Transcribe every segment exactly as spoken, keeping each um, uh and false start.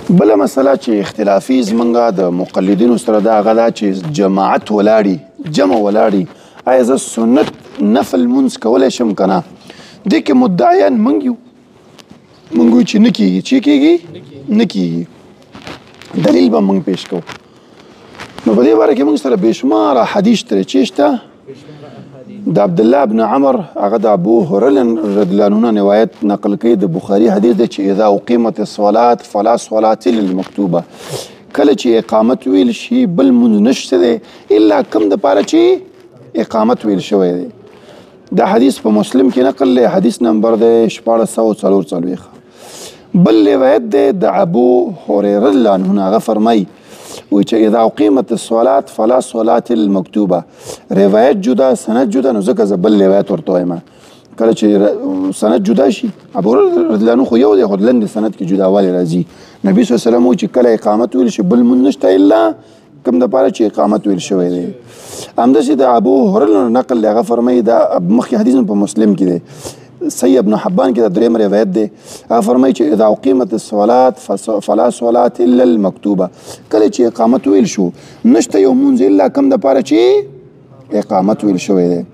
بله مسله چې اختلافي زمونږه د مقلدینو سره دا هغه ده چې جماعت ولاړي جمع ولاړي ایا زه سنت نفل لمونځ کولی شم که نه دې کې مدعیان موږ یو موږ وایو چې نه کېږي چې کېږي نه کېږي دلیل به موږ پیش کوو نو په دې باره کې موږ سره بېشماره حدیث ترې چې شته د عبدالله بن عمر هغه د ابو هريره رضی الله عنه روایت نقل کوي د بخاري حدیث دی چې اذا اقیمت الصلاه فلا صلاه للمکتوبه کله چې اقامت ویل شي بل مونځ نشته دی الا کم د پاره چې اقامت ویل شوی دی دا حدیث په مسلم کې نقل دی حدیث نمبر دی شپاړس سوه څلور څلوېښت بل روایت دی د ابو هريره رضی الله عنه هغه فرمایي وی چې اذا اقیمت الصلاه فلا صلاه المکتوبه روایت جدا سند جدا نو ځکه زه بل روایت ورته وایم کله چې سند جدا شي ابو هريره رضی الله عنه خو یو دی خو لنډ سند کې جداوالی راځي نبي صلی الله علیه وسلم وایي چې کله اقامت ویل شي بل مونځ نشته الا کوم دپاره چې اقامت ویل شوی دی همداسې د ابو هريره نقل دی هغه فرمایي دا مخکې حدیث په مسلم کې دی صحیح ابن حبان کې د دریم روایت دی هغه فرمایي چې اذا اقیمت الصلاه فلا صلاه الا المکتوبه کله چې اقامت ویل شو نشته یو مونځ الا کوم دپاره چې اقامت ویل شوی دی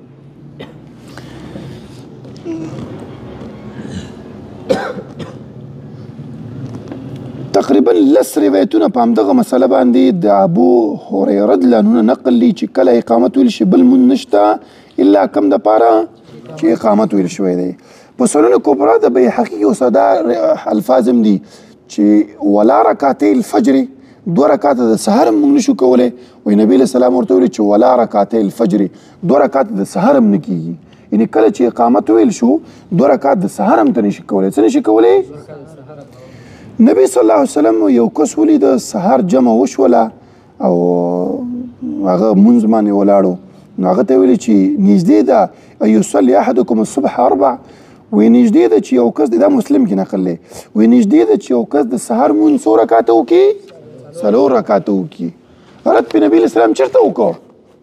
تقریبا لس روایتونه په همدغه مسله باندې د ابو هريره رضی الله عنه نقل دي چې کله اقامت ویل شي بل مونځ نشته الا کوم دپاره چې اقامت ویل شوی دی په سنن کبرا د بیهقي کې اوس دا الفاظ هم دي چې ولا رکعتي الفجر دوه رکعاته د سحر هم موږ نشو کولی وایي نبي علیه السلام ورته ویلي چې ولا رکعتي الفجر دوه رکعاته د سحر هم نه کېږي یعنې کله چې اقامت ویل شو دوه رکعات د سحر هم ته نشي کولی څه نشي کولی نبي صلی الله علیه وسلم یو کس ولید سحر جمع وشوله او هغه مونځ باندې ولاړو نو هغه ته ویلي چې نږدې ده یصلي احدکم الصبح اربع وایي نږدې ده چې یو کس دا مسلم کې نقل دی وایي نږدې ده چې یو کس د سحر مونځ څو رکعاته وکړي څلور رکعاته وکړي رد په نبي علیه السلام چېرته وکړو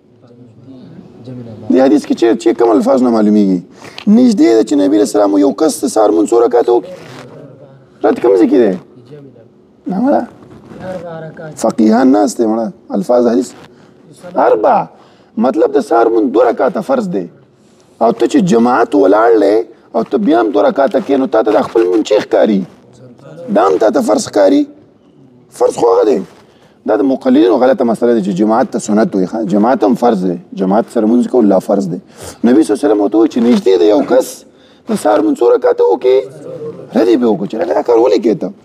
دې حدیث کې چې کوم الفاظ نه معلومیږي نږدې ده چې نبي علیه السلام یو کس د سحر مونځ څو رکعاته وکړي رد کوم ځای کې دی نه مړه فقیهان ناست دی مړه الفاظ حدیث اربع مطلب د سحر مونځ دوه رکعاته فرض دی او ته چې جماعت ولاړلې او ته بیا هم دوه رکعاته کښې نو تا ته د خپل مونځ چې ښکاري دا هم تا ته فرض ښکاري فرض خو هغه دی دا د مقلدینو غلطه مسله ده چې جماعت ته سنت وایي جماعت هم فرض دی جماعت سره مونځ کول لا فرض دی نبي صلی الله علیه وسلم ورته وایي چې نږدې دی یو کس د سحر مونځ څو رکعاته وکړي ردی به وکړو چې دا کار ولې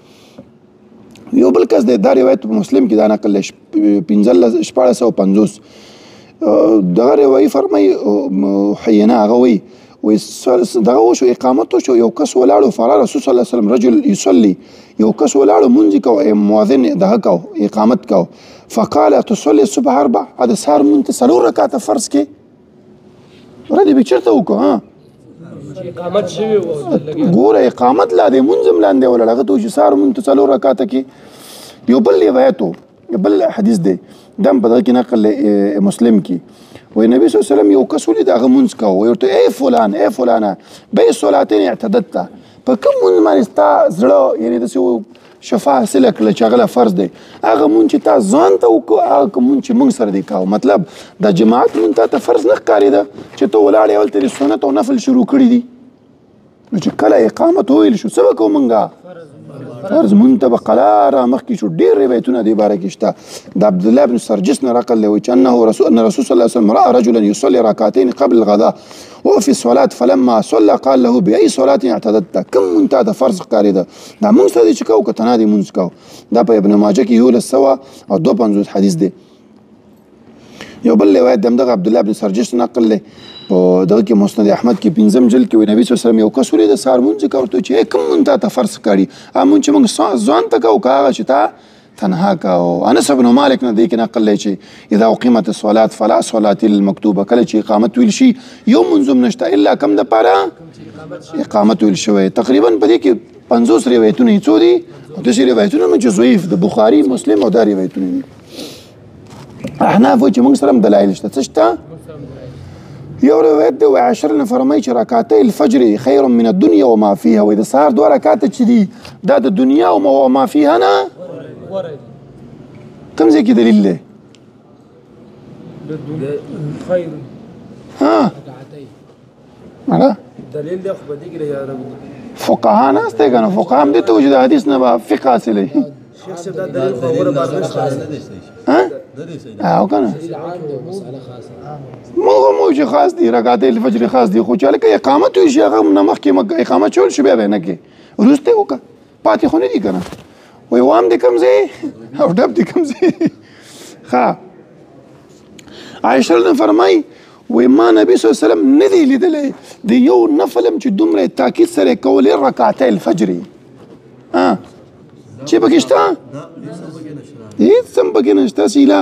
کېته یو بل کس دی دا روایت په مسلم کې دا نقل دی پنځلس شپاړس سوه پنځوس دغه روایي فرمایي حینا هغه وایي وایي دغه وشو اقامت وشو یو کس ولاړو فرا رسول صلی الله علیه وسلم رجل یصلي یو کس ولاړو مونځ کوو مؤذن دغه کوو اقامت کوو فقال تصلي الصبح اربع دا سحر مونځ ته څلور رکعاته فرض کې ردی به چېرته وکړو ها اقامت شوی و ګوره اقامت لا دی مونځ هم لاندې ولاړ هغه ته وایي چې سحر مونځ ته څلور رکعاته کې یو بل روایت و بل حدیث دی دا هم په دغه کې نقل مسلم کې وایي نبي صلی الله علیه وسلم یو کس ولید هغه مونځ کوو وایي ورته ای فلان ای فلانه بی صلاتین اعتددته په کوم مونځ باندې ستا زړه یعنې داسې شفا حاصله کړله چې هغه له فرض دی هغه مونځ چې تا ځان ته وکړو هغه مونځ چې موږ سره دی کوو مطلب د جماعت مونځ تا ته فرض نه ښکارېده چې ته ولاړې هلته دې سنت او نفل شروع کړي دي نو چې کله اقامت وویل شو څه به کوو موږ فرض مونځ ته به قلاره مخکې شو ډېر روایتونه دې باره کې شته د عبدالله بن سرجس نه نقل دی وایي چې انه رسول ان رسول صلی الله علیه وسلم رأى رجلا يصلي ركعتين قبل الغداء وهو في الصلاة فلما صلى قال له بأي صلاة اعتددت کوم مونځ تا ته فرض ښکارېده دا مونځ ته دې چې کوو که ته نه دې مونځ کوو دا په ابن ماجه کې یولس سوه او دوه پنځوس حدیث دی یو بل روایت د همدغه عبدالله بن سرجس نقل دی په دغه کې مسند احمد کې پنځم جلد کې وایي نبي صلی الله علیه وسلم یو کس ولید د سحر مونځ کوو ورته چې کوم مونځ تا ته فرض ښکاري هغه مونځ چې موږ ځان ته کوو که هغه چې تا تنها کوو انس بن مالک نه دې کې نقل دی چې اذا اقیمت الصلاه فلا صلاه للمکتوبه کله چې اقامت ویل شي یو مونځ هم نشته الا کوم دپاره اقامت ویل شوی تقریبا په دې کې پنځوس روایتونه یې څو دي او داسې روایتونه هم چې ضعیف د بخاري مسلم او دا روایتونه دي احناف وایي چې موږ سره هم دلایل شته څه شته یو روایت دی وایي عشر نه فرمایي چې رکعتي الفجر خیر من الدنیا وما فیها وایي د سهار دوه رکعاته چې دي دا د دنیا او ما فیها نه غوره دي کوم ځای کې دلیل دی؟ خیر ها رکعتين مړه دلیل دی خو په دې کې یاد فقها ناسته که نه فقها هم دې ته وایي چې د حدیث نه به فقه حاصلوي شیخ صاحب دا دلیل خو غوره باز نشته ها او که نه موږ هم وایو چې خاص دي رکعتي الفجر خاص دي خو چې هلکه اقامت وي شي هغه نه مخکې اقامت شول شي بیا به یې نه کوې وروسته یې وکړه پاتې خو نه دي که نه وایي وام دې کوم ځای او ډب دې کوم ځای ښه عایشه رضی فرمایي وی ما نبی صلی الله علیه وسلم نه دی لیدلی د یو نفل هم چې دومره تاکید سره یې کولې رکعتي الفجر ها چې پکې شته هېڅ هم پکې نشته سیله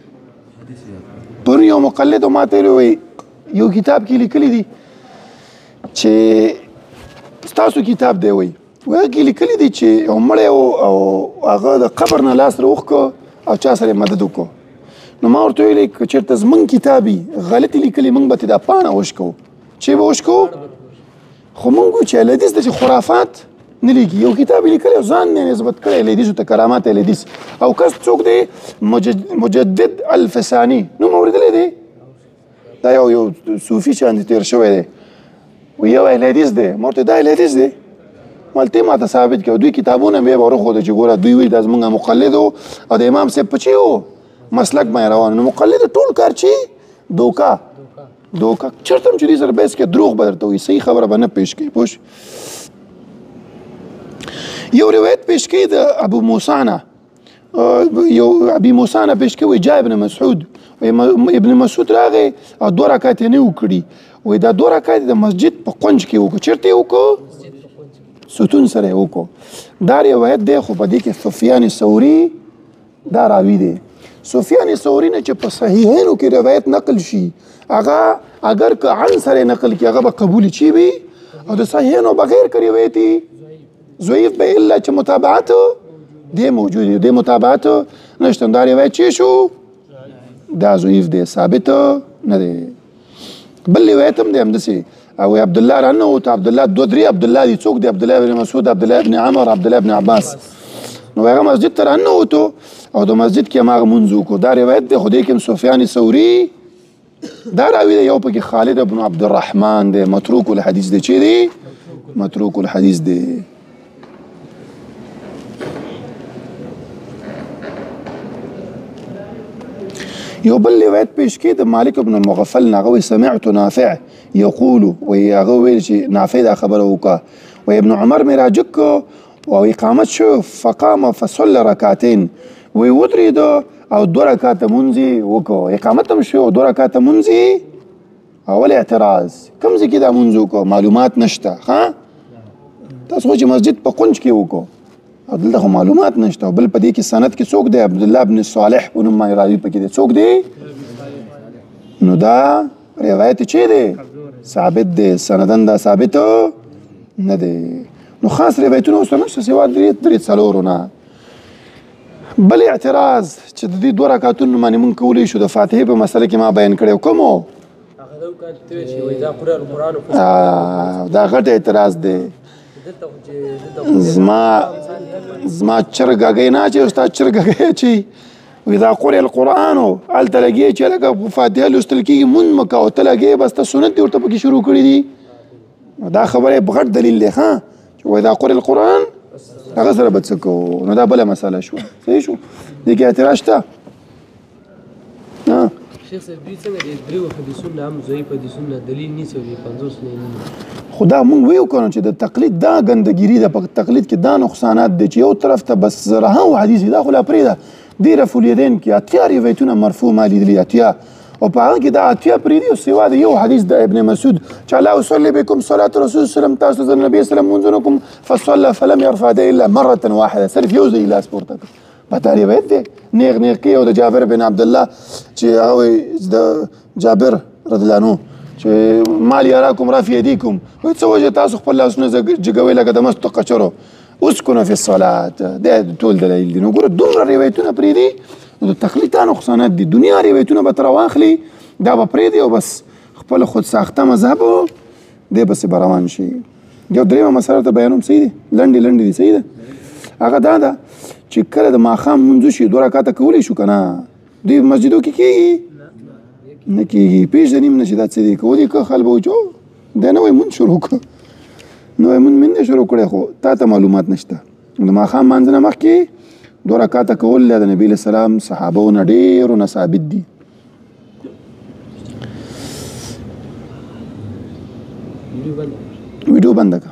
پرون یو مقلد ما ته وی یو کتاب کې لیکلی دي چې ستاسو کتاب دی وی وی هغه کې لیکلی دي چې یو مړی او هغه د قبر نه لاس راوښکه او چا سره یې مدد وکړو نو ما ورته ویلې که چېرته زمونږ کتاب وي غلطې لیکلي موږ به ترې دا پاڼه وشکو چې به وشکو خو موږ وایو چې الحدیث د چې خرافات نه لیکي یو کتاب یې لیکلی او ځان یې نسبت کړی الحدیثو ته کرامات الحدیث او کس څوک دی مجدد الفساني نوم اورېدلی دی دا یو یو صوفي شاندې تېر شوی دی وایي یو الحدیث دی ما ورته دا الحدیث دی مالته ما ته ثابت کړه دوی کتابونه بیا به ورښوده چې ګوره دوی وایي دا زموږ مقلد و او د امام صاحب په چی و مسلک باندې روان نو مقلد ټول کار چې دوکا دوکا چېرته هم چې دې سره بحث کې دروغ به درته وایي صحیح خبره به نه پیش کوي پوه یو روایت پیش کوي د ابو موسی نه یو ابي موسی نه پیش کوي جاء ابن مسعود ابن مسعود راغی او دوه رکعات یې نه وکړي وایي دا دوه رکعات د مسجد په قونج کې وکړو چېرته یې وکړو ستون سره یې وکړو دا روایت دی خو په دې کې سفیان ثوري دا راوي دی سفیان ثوري نه چې په صحیحینو کې روایت نقل شي هغه اگر که عن سره نقل کړي هغه به قبول شي وي او د صحیحینو بغیر که روایتي ضعیف به الا چې متابعت دی موجود دی د متابعت نشته دا روایت چې شو دا ضعیف دی ثابت نه دی بل روایت هم دی همداسې او عبد الله رانه او عبد الله دوه درې عبد الله دي څوک دی عبد الله بن مسعود عبد الله بن عمر عبد الله بن عباس نو هغه مسجد ته راننوتو او د مسجد کې هماغه مونځ وکړو دا روایت دی خو دې کې هم سفیان ثوري دا راوي دی یو پکې خالد بن عبد الرحمن دی متروک الحدیث دی چې دی متروک الحدیث دی یو بل روایت پیش کې د مالک بن المغفل نه هغه سمعت نافع یقول وی هغه ویل چې نافع دا خبره وکړه وی ابن عمر مې راجک او اقامت شو فقام فصلى ركعتين وی ودرېد او دوه رکعاته مونځ وکړو اقامت هم شو دوه رکعاته مونځ اول اعتراض کوم ځای کې دا مونځ وکړو معلومات نشته ها تاسو چې مسجد په قونج کې وکړو او دلته خو معلومات نشته بل په دې کې سند کې څوک دی عبدالله بن صالح په نوم باندې راوي پکې دی څوک دی نو دا روایت چې دی ثابت دی سندن دا ثابت نه دی نو خاص روایتونه اوس نشته سوا درې درې څلورو نه بل اعتراض چې د دې دوه رکعتونو باندې مونږ کولی شو د فاتحې په مسله کې ما بیان کړی کوم و دا غټ اعتراض دی زما زما چرګ هګۍ نه اچوي استاد چرګ هګۍ اچوي واذا قرئ القرآن هلته لګې چې لکه فاتحه لوستل کېږي مونځ مه کوه ته لګې بس ته سنت دې ورته پکې شروع کړي دي دا خبره غټ دلیل دی ښه چې واذا قرئ القرآن هغه سره به څه کوو نو دا بله مسله شوه صحیح شو دې کې اعتراض شته شیخ صاحب دوی څنګه د دریو حدیثونو هم ضعیف حدیثونه دلیل نیسي او د پنځوس نه خو دا مونږ ویو که نه چې د تقلید دا ګندګیري ده په تقلید کې دا نقصانات دی چې یو طرف ته بس رهاو حدیث دا خو لا پرېږده دې رفع الیدین کې اتیا روایتونه مرفوع ما لیدلي اتیا او په هغه کې دا اتیا پرېږدي او سوا د یو حدیث د ابن مسعود چې الله اصلي بكم صلاه رسول وسلم تاسو د نبي سلام مونځونه کوم فصلى فلم يرفع يديه الا مره واحده صرف یو ځای لاس پورته کړ پته روایت دی نیغ نیغ کې او د جابر بن عبدالله چې هغه د جابر رضی الله عنه چې مال یراکم رفع یدیکم وایي څه وجه تاسو خپل لاسونه جګوئ لکه د مستو قچرو اسکنو فی الصلاه دا ټول دلایل دي نو ګوره دومره روایتونه پرېږدي نو د تقلید تا نقصانات دي دنیا روایتونه به تره واخلي دا به پرېږدي او بس خپل خود ساخته مذهب دی بسې به روان شي یو درېیمه مسله ته بیانوم صحیح دی لنډې لنډې دي صحیح ده هغه دا ده چې کله د ماښام منځو شي دوه رکعته کولی شو که نه دوی مسجدو کې کېږي نه کېږي پېژني هم نه چې دا څه دی کولی که خل به وایي چې دی نوی مونځ شروع کړه نوی مونځ مې نه شروع کړی خو تا ته معلومات نشته د ماښام مانځه نه مخکې دوه رکعته کول د نبي علیه السلام صحابو نه ډېرو نه ثابت دي ویډیو بنده که